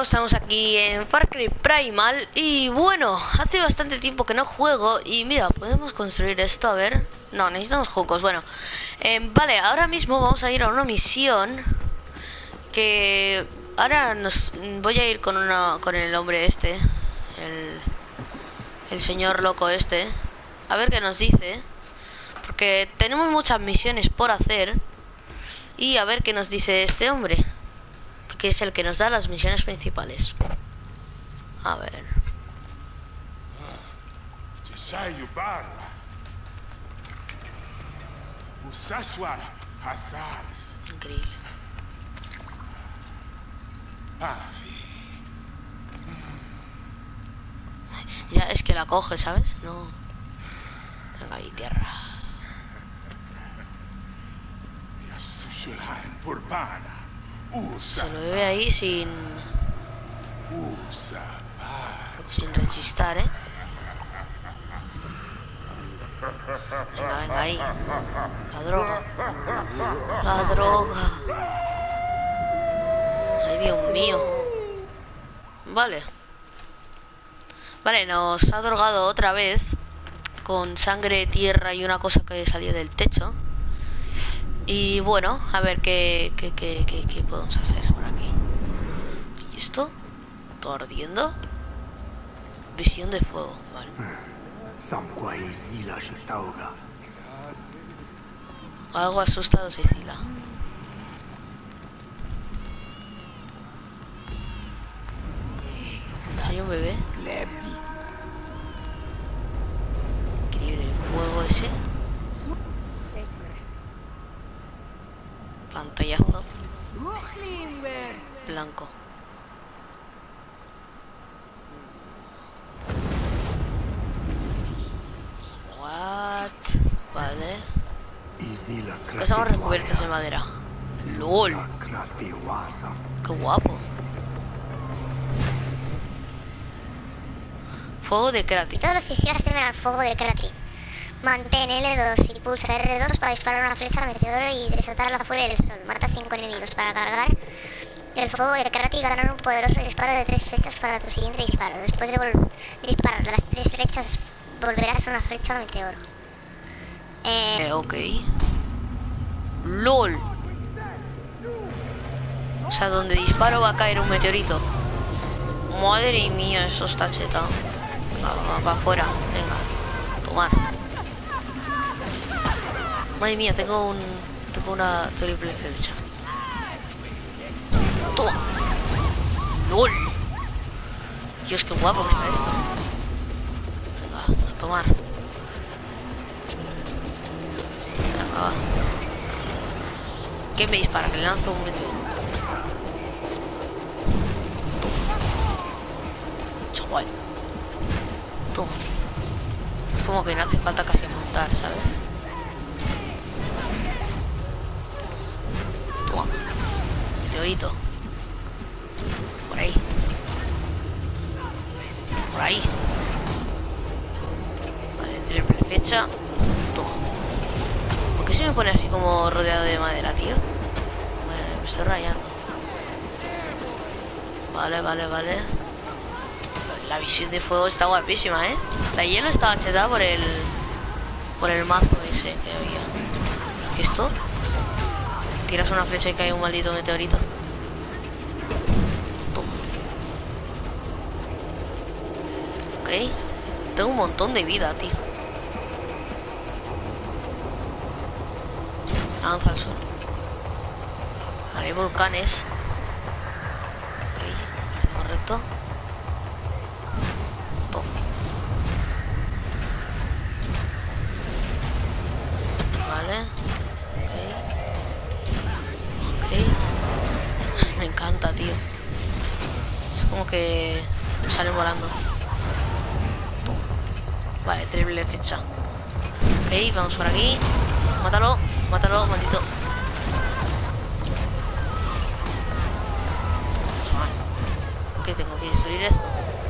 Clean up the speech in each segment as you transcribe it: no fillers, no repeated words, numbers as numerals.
estamos aquí en Far Cry Primal. Y bueno, hace bastante tiempo que no juego. Y mira, podemos construir esto, a ver. No, necesitamos juncos, bueno. Vale, ahora mismo vamos a ir a una misión. Que ahora voy a ir con el hombre este. El señor loco este. A ver qué nos dice. Porque tenemos muchas misiones por hacer. Y a ver qué nos dice este hombre, que es el que nos da las misiones principales. A ver. Increíble. Ya es que la coge, ¿sabes? No. Venga ahí, tierra. Se lo bebe ahí sin rechistar, Venga, venga ahí. La droga. La droga. Ay, Dios mío. Vale. Vale, nos ha drogado otra vez con sangre, tierra y una cosa que salió del techo. Y bueno, a ver qué podemos hacer por aquí. ¿Y esto? ¿Todo ardiendo? Visión de fuego, vale. Algo asustado Sicila. Hay un bebé. Increíble el fuego ese. Pantallazo. Blanco. What? Vale. Que estamos recubiertos de madera. LOL. Qué guapo. Fuego de Krati. Todos los sitios temen al fuego de Krati. Mantén L2 y pulsa R2 para disparar una flecha meteoro y desatarla fuera del sol. Mata 5 enemigos. Para cargar el fuego de Krati, ganar un poderoso disparo de 3 flechas para tu siguiente disparo. Después de disparar las 3 flechas, volverás a una flecha meteoro. Ok. LOL. O sea, donde disparo va a caer un meteorito. Madre mía, eso está chetado. Va para afuera. Venga, tomar. Madre mía, tengo una triple flecha. Toma. LOL. Dios, qué guapo que está esto. Venga, a tomar. Venga, va. ¿Quién me dispara? Que le lanzo un meteoro. Chaval. Toma. Es como que no hace falta casi montar, ¿sabes? Toma. Meteorito. Por ahí. Por ahí. Vale, triple flecha. Toma. ¿Por qué se me pone así como rodeado de madera, tío? Vale, me estoy rayando. Vale. La visión de fuego está guapísima, ¿eh? La hielo estaba chetada por el mazo ese que había. ¿Qué es esto? Tiras una flecha y cae un maldito meteorito. Toma. Ok. Tengo un montón de vida, tío. Lanza al sol. Vale, hay volcanes. Ok, correcto. Toma. Vale. Ok. Me encanta, tío. Es como que salen volando. Toma. Vale, triple flecha. Ok, vamos por aquí. Mátalo, maldito. Ok, tengo que destruir esto.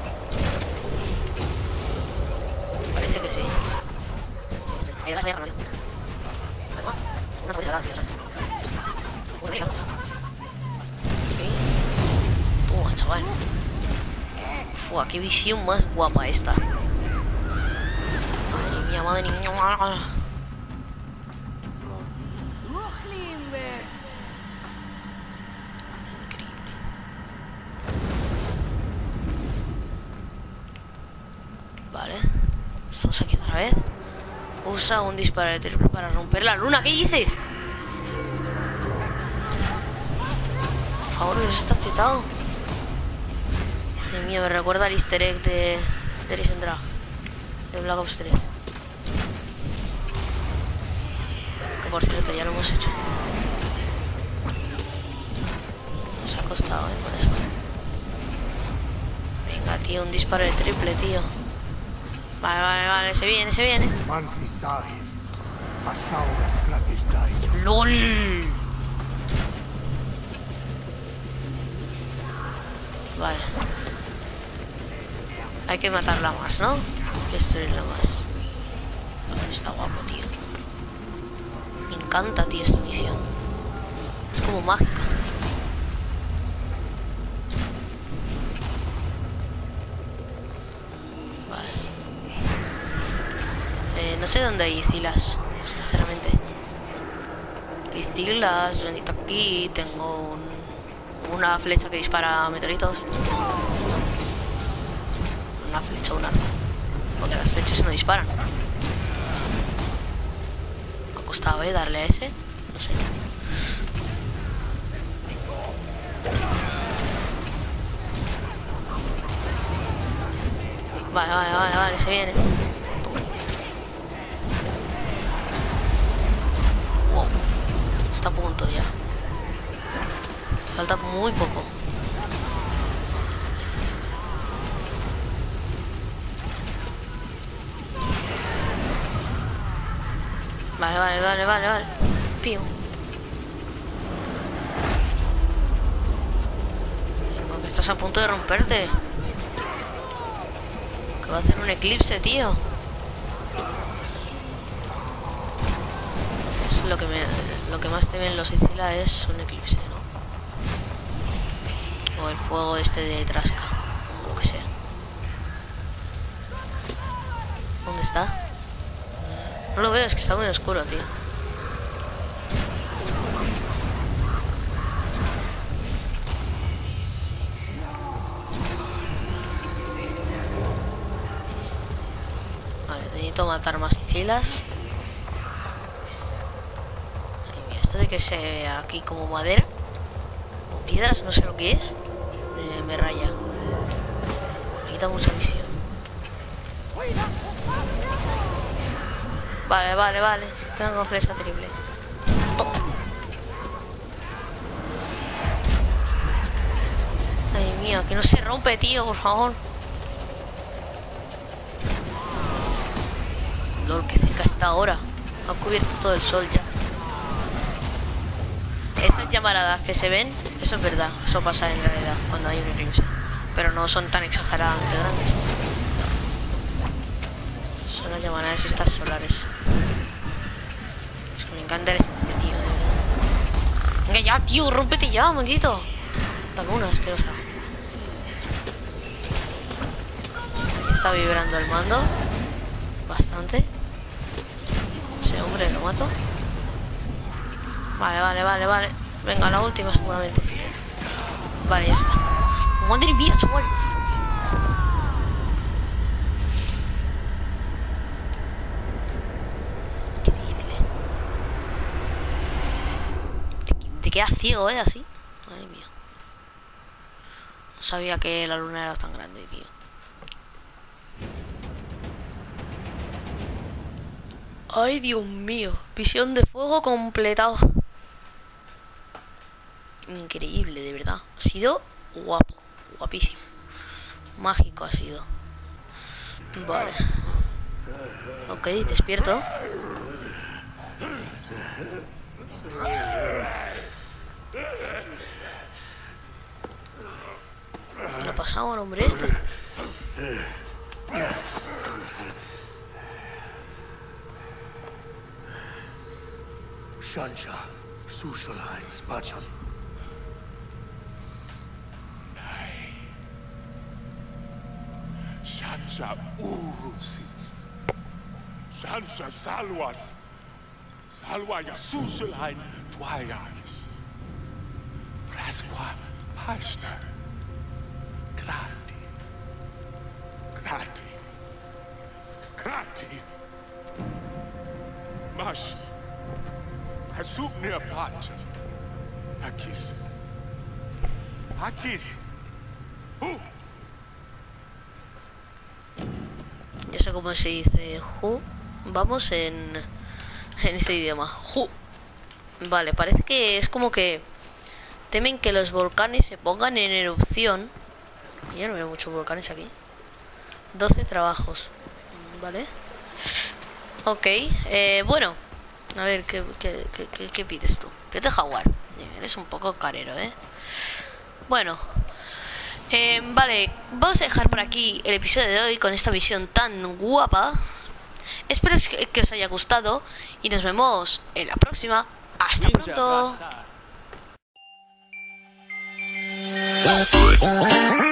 Parece que sí. Ahí las voy a dejar. Una cabeza grande, ¿sabes? Ok. Toma, chaval. chaval. Fua, qué visión más guapa esta. Madre mía, madre mía. Increíble. Vale. Estamos aquí otra vez. Usa un disparo de triple para romper la luna. ¿Qué dices? Por favor, eso está chetado. Madre mía, me recuerda al easter egg de Rise and Drag, de Black Ops 3. Que por cierto ya lo hemos hecho. Nos ha costado, por eso. Venga, tío, un disparo de triple, tío. Vale, vale, vale, se viene, se viene. ¡LOL! Vale. Hay que matarla más, ¿no? Hay que destruirla más. Vale, está guapo, tío. Me encanta, tío, esta misión. Es como mágica. Vale. No sé dónde hay Cilas, sinceramente. Hay Cilas, bendito aquí. Tengo una flecha que dispara meteoritos. Una flecha, un arma. Porque las flechas no disparan. Me ha costado, darle a ese. No sé. Vale, vale, vale, vale, se viene. Wow. Está a punto ya. Falta muy poco. Vale, vale, vale, vale, vale. Pío. Venga, que estás a punto de romperte. Que va a hacer un eclipse, tío. Es lo que más temen los Sicila es un eclipse, ¿no? O el fuego este de Trasca, o lo que sea. ¿Dónde está? No lo veo, es que está muy oscuro, tío. Vale, necesito matar más Sicilas. Ay, mira, esto de que se ve aquí como madera o piedras, no sé lo que es. Me raya. Me quita mucha visión. Vale, vale, vale. Tengo flecha triple. ¡Top! Ay, mía, que no se rompe, tío, por favor. LOL, que cerca está ahora. Ha cubierto todo el sol ya. Estas llamaradas que se ven, eso es verdad. Eso pasa en realidad cuando hay un eclipse. Pero no son tan exageradamente grandes. Son las llamaradas estas solares. Es que me encanta el tío, de verdad. Venga ya, tío, rómpete ya, maldito. Esta luna asquerosa. Está vibrando el mando bastante. Ese hombre lo mato. Vale, vale, vale, vale. Venga, la última seguramente. Vale, ya está. Madre mía, chaval. Increíble. Te quedas ciego, así. Madre mía. No sabía que la luna era tan grande, tío. Ay, Dios mío. Visión de fuego completado. Increíble, de verdad. Ha sido guapo. Guapísimo. Mágico ha sido. Vale. Ok, despierto. ¿Qué le ha pasado al hombre este? Shansha, Sushala, Spacham. Nein. Sancha Urusis. Sancha Salwas. Salwa Yasusulain Dwayas. Praswa Pasta. Grati. Grati. Grati. Mash. Hasuk near Pacha. Hakis. Hakis. Ya sé cómo se dice Hu. Vamos en ese idioma. Hu. Vale, parece que es como que temen que los volcanes se pongan en erupción. Yo no veo muchos volcanes aquí. 12 trabajos. Vale. Ok. Bueno. A ver, ¿qué pides tú? Pide jaguar. Eres un poco carero, ¿eh? Bueno. Vale, vamos a dejar por aquí el episodio de hoy con esta visión tan guapa. Espero que os haya gustado y nos vemos en la próxima. ¡Hasta pronto!